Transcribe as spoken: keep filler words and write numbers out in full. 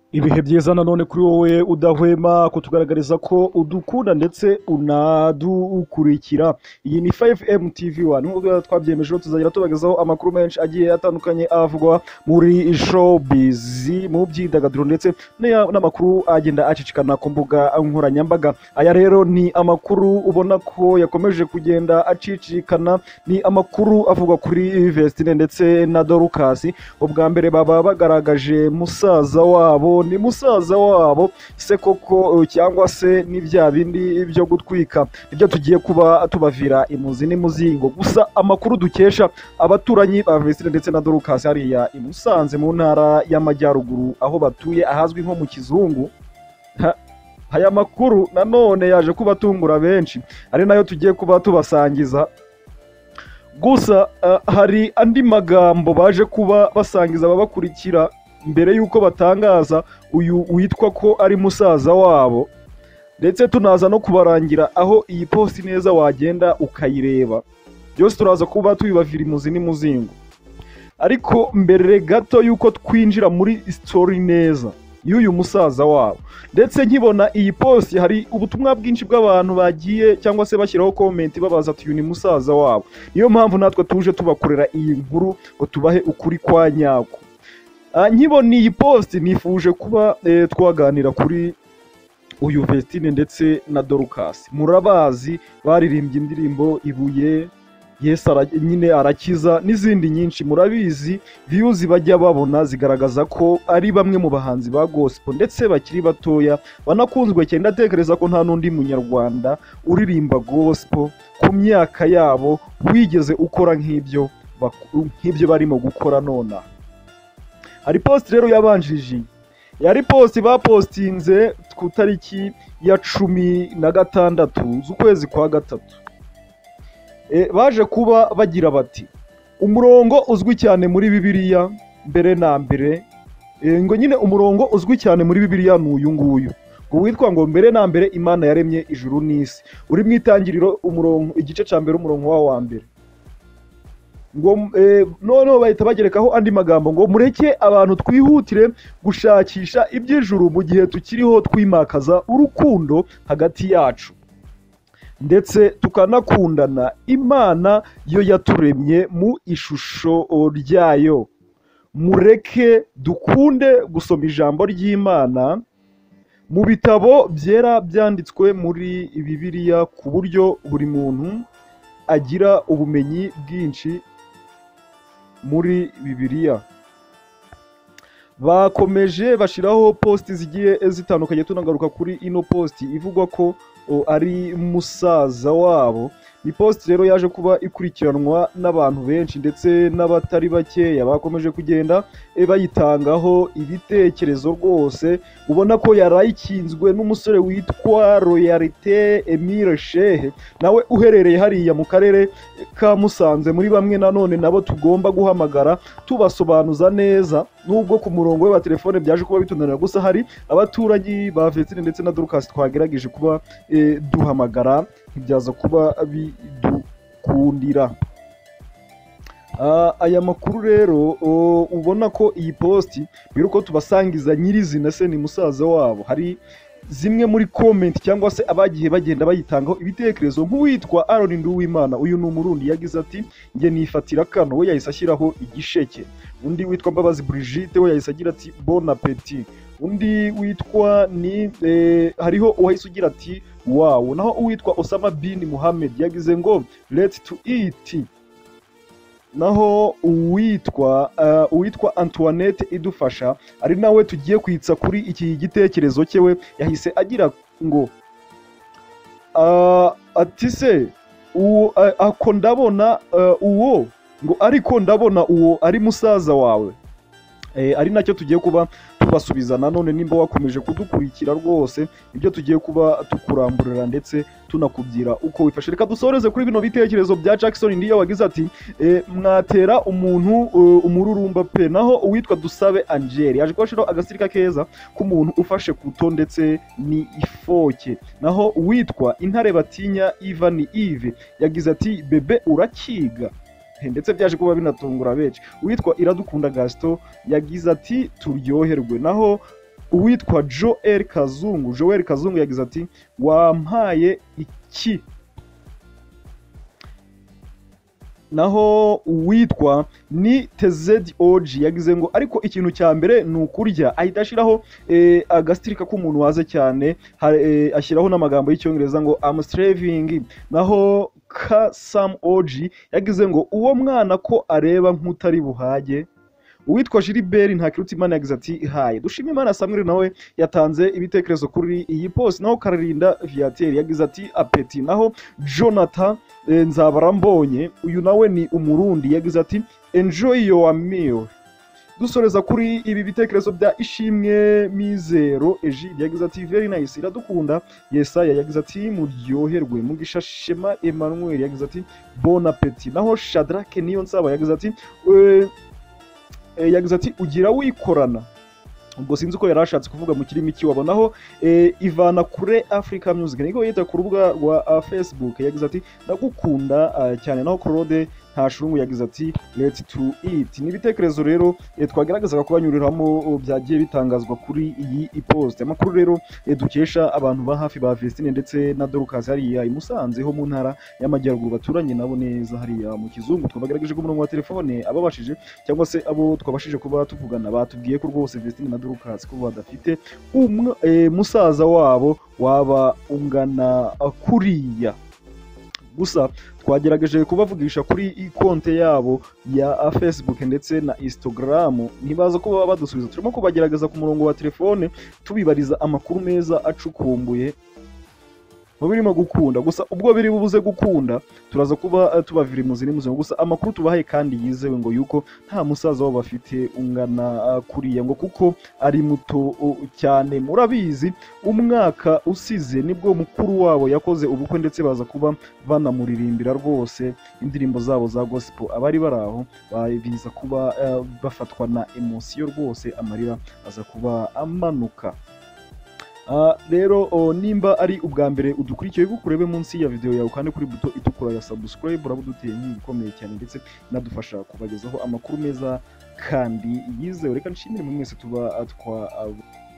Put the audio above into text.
Ibihe byiza nanone kuri wowe udahwema kutugaragariza ko udukunda ndetse unadukurikira. Iyi ni five M T V one nk'uko twabyemeje tuzagira tubagezaho amakuru menshi agiye atandukanye avugwa muri showbiz, mu byidagaduro ndetse n'amakuru agenda acicikana ku mbuga nkoranyambaga. Aya rero ni amakuru ubona ko yakomeje kugenda acicikana, ni amakuru avugwa kuri Vestine ndetse na Dorcas. Ubwa mbere baba bagaragaje musaza wabo, ni musaza wabo se koko cyangwa se ni bya bindi byo gutwika, ibyo tugiye kuba tubavira imuzi n'imuzingo. Gusa amakuru dukesha abaturanyi ba Vestine ndetse na Dorcas hariya i Musanze mu ntara y'Amajyaruguru aho batuye ahazwi nko mu Kizungu, aya makuru nanone yaje kubatungura benshi, ari nayo tugiye kuba tubasangiza. Gusa uh, hari andi magambo baje kuba basangiza ababakurikira mbere yuko batangaza uyu witwa ko ari musaza wabo, ndetse tunaza no kubarangira aho iyi posti neza wagenda ukayireba. Byose turaza kuba tubibavira imuzi n'imuzingo. Ariko mbere gato yuko twinjira muri story neza y'uyu musaza wabo, ndetse nkibona iyi post hari ubutumwa bwinshi bw'abantu bagiye cyangwa se bashyiraho comment babaza ati uyu ni musaza wabo. Niyo mpamvu natwe tuje tubakorera iyi nkuru ngo tubahe ukuri kwa nyako. Nkibona iyi post nifuje kuba e, twaganira kuri uyu Vestine ndetse na Dorcas. Murabazi baririmbye indirimbo Ibuye, Yes nyine arakiza n'izindi nyinshi. Murabizi views bajya babona zigaragaza ko ari bamwe mu bahanzi ba gospel ndetse bakiri batoya banakunzwe cyane. Ndatekereza ko nta n'undi munyarwanda uririmba gospel ku myaka yabo wigeze ukora nk'ibyo nk'ibyo barimo gukora nona. Hari post rero yabanjije, yari post bapostinze ku tariki ya cumi na gatandatu z'ukwezi kwa gatatu. E, baje kuba bagira bati umurongo uzwi cyane muri Bibiliya mbere na mbere, e, ngo nyine umurongo uzwi cyane muri Bibiliya n'uyu nguyu ngo witwa ngo mbere na mbere Imana yaremye ijuru n'isi, uri mu Itangiriro umurongo igice cya mbere umurongo wa wa mbere. Ngo e, none bahita bagerekaho andi magambo ngo mureke abantu twihutire gushakisha iby'ijuru mu gihe tukiriho twimakaza urukundo hagati yacu ndetse tukanakundana. Imana yo yaturemye mu ishusho ryayo. Mureke dukunde gusoma ijambo ry'Imana mu bitabo byera byanditswe muri Bibiliya ku buryo buri muntu agira ubumenyi bwinshi muri Bibiliya. Bakomeje bashiraho posti zigiye zitandukanye, tunagaruka kuri ino posti ivugwa ko o, ari musaza wabo. Ni posti rero yaje kuba ikurikiranwa n'abantu benshi ndetse n'abatari bakeya bakomeje kugenda e, bayitangaho ibitekerezo rwose. Ubona ko yarayikinzwe n'umusore witwa Royalite Emile Shehe, nawe uherereye hariya mu karere ka Musanze, muri bamwe nanone nabo tugomba guhamagara tubasobanuza neza, nubwo ku murongo we wa telefone byaje kuba bitunanira. Gusa hari abaturanyi ba Vestine ndetse na Dorcas twagerageje kuba e, duhamagara ntibyaza kuba bidukundira. Uh, aya makuru rero uh, ubona ko iyi posti mbere uko tubasangiza nyirizina se ni musaza wabo, hari zimwe muri comment cyangwa se abagiye bagenda bayitangaho ibitekerezo. Nk'uwitwa Aaron Nduwimana, uyu ni umurundi, yagize ati nge nifatira kano, we yahise ashyiraho igisheke. Undi witwa Mbabazi Brigitte we yahise agira ati bon appetit. Undi witwa ni eh, hariho uwahise ugira ati wow. Naho uwitwa Osama bin Muhammad yagize ngo let's to eat. Naho uwitwa uh, uwitwa Antoinette Idufasha ari nawe tugiye kwitsa kuri iki gitekerezo cyewe, yahise agira ngo uh, ati se uh, ako ndabona uh, uwo ngo ariko ndabona uwo ari musaza wawe. E, ari nacyo tugiye kuba tubasubiza nanone nimba wakomeje kudukurikira rwose, ibyo tugiye kuba tukuramburira ndetse tunakubwira uko wifashe. Reka dusoreze kuri bino bitekerezo bya Jackson ndiyo wagize ati e, mwatera umuntu uh, umururumba pe. Naho uwitwa Dusabe Angel yaje kwashiraho agasirika keza k'umuntu ufashe kuto ndetse ni ifoke. Naho uwitwa Intare Batinya Ivan Yves yagize ati bebe urakiga. ndetse byaje kuba binatungura benshi. Uwitwa Iradukunda Gaston yagize ati turyoherwe. Naho uwitwa Joel Kazungu Joel Kazungu yagize ati wampaye iki. Naho uwitwa ni Tezedi Oji yagize ngo ariko ikintu cya mbere ni ukurya, ahita ashiraho eh, agastirika k'umuntu waze cyane eh, ashyiraho n'amagambo y'icyongereza ngo I'm starving. Naho ka Sam Oji yagize ngo uwo mwana ko areba nk'utari buhage. Uwitwa Gilbert Ntakirutimana yagize ati haye. Dushimimana Samuel nawe yatanze ibitekerezo kuri iyi post. Naho Kararinda Viateur yagize ati apeti. Naho Jonathan e, Nzabarambonye uyu nawe ni umurundi yagize ati enjoy your meal. Dusoreza kuri ibi bitekerezo bya Ishimwe Mizero Egide yagize ati very nice iradukunda. Yesaya yagize ati muryoherwe. Mugisha Shema Emmanuel yagize ati bon appetit. Naho Shadrack Niyonsaba yagize ati e, yagize ati ugira wikorana. Ubwo sinzi uko yarashatse kuvuga mu kirimi kiwabonaho eh, Ivana kure Africa Music niko yita ku rubuga rwa uh, Facebook yagize ati ndagukunda uh, cyane. Naho Claude Ntashurungu yagize ati let's to eat. Ni bitekerezo rero eh, twagaragazaga kubanyuriramo byagiye bitangazwa kuri iyi ipost. Amakuru rero eh, dukesha abantu ba hafi ba Vestine ndetse na Dorcas hariya i Musanze ho mu ntara y'amajyaruguru baturanye nabo neza hariya mu Kizungu. Twabagarageje ku murongo wa telefone ababashije cyangwa se abo twabashije kuba tuvugana batubwiye ko rwose Vestine na Dorcas ko badafite umwe eh, musaza wabo waba ungana kuriya. Gusa twagerageje kubavugisha kuri konte yabo ya Facebook ndetse na Instagram ntibaza ko baba badusubiza. Turimo kubagerageza ku murongo wa telefone tubibariza amakuru meza acukumbuye mu birimo gukunda. Gusa ubwo biri bubuze gukunda turaza kuba uh, tubavira imuzini muzima. Gusa amakuru tubahaye kandi yizewe ngo yuko nta musaza wabo bafite ungana uh, kuriya ngo kuko ari muto uh, cyane. Murabizi umwaka usize nibwo mukuru wabo yakoze ubukwe ndetse baza kuba banamuririmbira rwose indirimbo zabo za gospel. Abari baraho biza kuba uh, bafatwa na emotion rwose amarira aza kuba amanuka. Uh, rero oh, nimba ari ubwa mbere udukurikiye gukurebe munsi ya video yawe kandi kuri buto itukura ya subscribe urabuduteye nk'ikomeye cyane ndetse nadufasha kubagezaho amakuru meza kandi yizewe. Reka nshimire mu mwese tuba twa uh,